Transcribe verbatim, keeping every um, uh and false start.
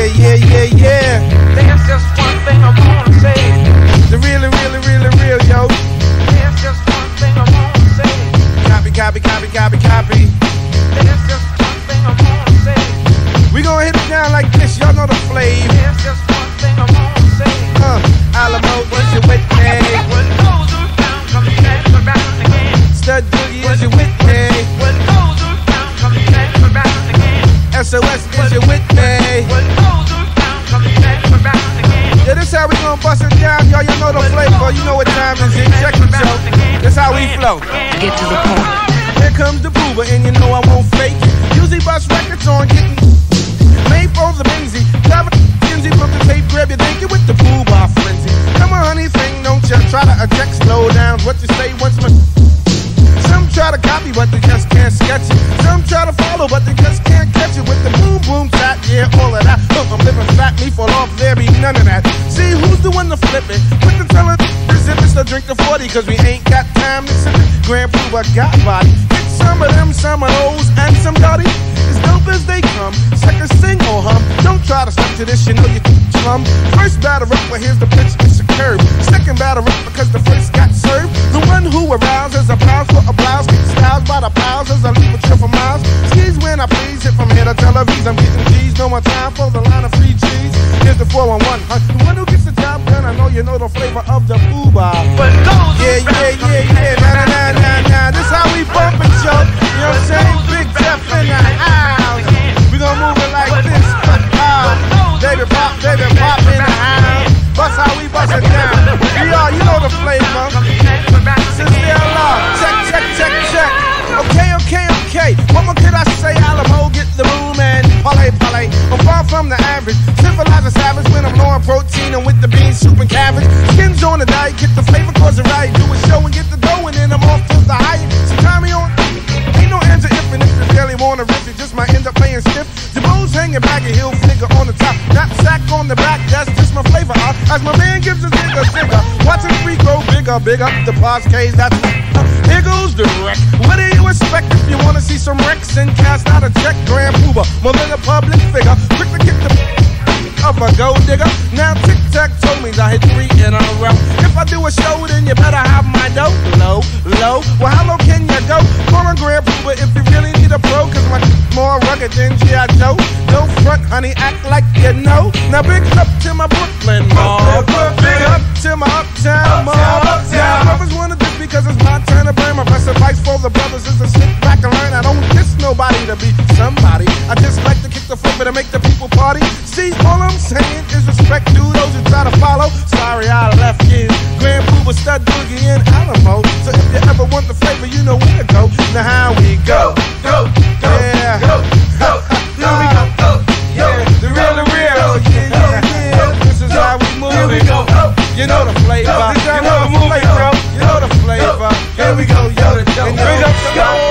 Yeah, yeah, yeah, yeah. There's just one thing I wanna say. The really, really, really real, yo. There's just one thing I wanna say. Copy, copy, copy, copy, copy. There's just one thing I wanna say. We gonna hit it down like this, y'all know the flavor. There's just one thing I wanna say. Uh, Alamo, is you with me? What goes around comes back around again. Stud Doogie, is you with me? What goes around comes back around again. S O S, is you with me? What goes around comes back around again. Yeah, this how we gonna bust it down, y'all. You know the flavor, you know what time it is. Check it out. This how we flow. Get to the point. Here comes the Puba, and you know I won't fake it. Usually bust records on getting made for the Benzie. Grab a Benzie from the tape, grab your dinky with the Puba frenzy. Come on, honey, thing, don't you try to eject, slow down. What you say once more. Some try to copy, but they just can't sketch it. Some try to follow, but they just can't catch it with the boom boom tap. Yeah, all of that. Look, I'm living fat, me fall off, there be none of that. See who's the one to flip it? Quick to tell it, as if it's to drink the forty, cause we ain't got time to sip it. Grand Puba got body. Pick some of them, some of those, and some dirty. As dope as they come, second sing or hum. Don't try to stick to this, you know you slum. First batter up, well here's the pitch, it's a curve. Second batter up because the first got served. The one who arouses applause for a blouse, kick styles by the plows as I leave a trail for miles. Skis when I please, hit from here to Tel Aviv. I'm getting G's, no more time for the line of free G's. Here's the four one one, huh? The one who gets the job done, I know you know the flavor of the Puba. Yeah, yeah, yeah, yeah, nah, nah, nah, nah, nah. This how we bump it, yo. You know what I'm saying? Big Jeff in the house. We gon' move it like this. Oh, baby pop, baby pop in the house. Bust how we bust it down. We all, you know the flavor. Sister Allah, check, check, check, check. Okay, okay, okay. What more could I say? Alamo, get the room and parlay, parlay. I'm far from the average. Civilized savage when I'm low in protein and with the beans, soup and cabbage. Skins on the diet, get the flavor, cause it right. Do a show and get the dough and then I'm off to the high. So tie me on. Ain't no answer if and if you really wanna riff, you just might end up playing stiff. Jabos hanging back and heel figure on the top. Knapsack on the back, that's just my flavor. Uh, as my man gives us bigger, bigger. Watching free grow bigger, bigger. The Poscades, that's uh, here goes the wreck. What do you expect if you wanna see some wrecks and cast out a check? Grand Puba, more than a public figure. Quick to get the of a gold digger. Now Tic Tac told me I hit three in a row. If I do a show, then you better have my dough. Low, low. Well, how low can you go? For a Grand Puba if you really need a pro, cause my more rugged than G I Joe. No front, honey, act like you know. Now big up to my Brooklyn mall. Big up to my Uptown mall. Yeah, brothers wanna diss because it's my turn to burn. My best advice for the brothers is to sit back and learn. I don't diss nobody to be somebody. I just like to kick the flipper to make the people party. See, all I'm saying is respect to those who try to follow. Sorry I left you. Grand Puba, Stud Doogie, and Alamo. So if you ever want the flavor, you know where to go. Now how we go? Go, go, yeah. Go, go, here we go. Go, yeah. The real, the real. Yeah, yeah, yeah. This is how we move. Here we go. You know the flavor. You know the flavor. You know the flavor. Here we go, yo. And bring up the